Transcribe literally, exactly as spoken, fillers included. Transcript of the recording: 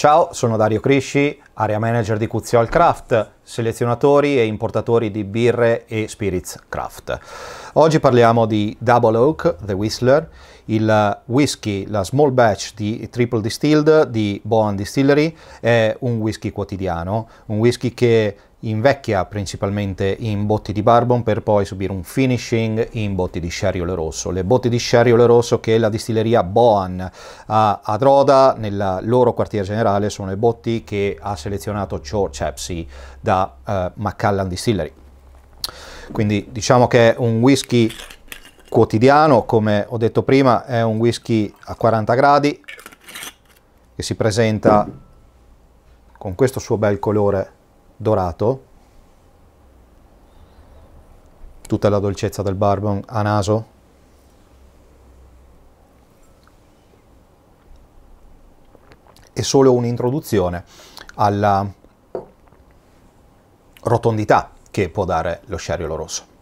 Ciao, sono Dario Crisci, area manager di Cuziol Craft, selezionatori e importatori di birre e spirits craft. Oggi parliamo di Double Oak, The Whistler, il whisky, la small batch di triple distilled di Bohan Distillery. È un whisky quotidiano, un whisky che invecchia principalmente in botti di bourbon per poi subire un finishing in botti di sherry oloroso. Le botti di sherry oloroso che la distilleria Bohan ha ad Roda, nel loro quartier generale, sono le botti che ha selezionato Joe Chapsey da uh, Macallan Distillery. Quindi diciamo che è un whisky quotidiano, come ho detto prima, è un whisky a quaranta gradi che si presenta con questo suo bel colore dorato, tutta la dolcezza del bourbon a naso, e solo un'introduzione alla rotondità che può dare lo sherry oloroso.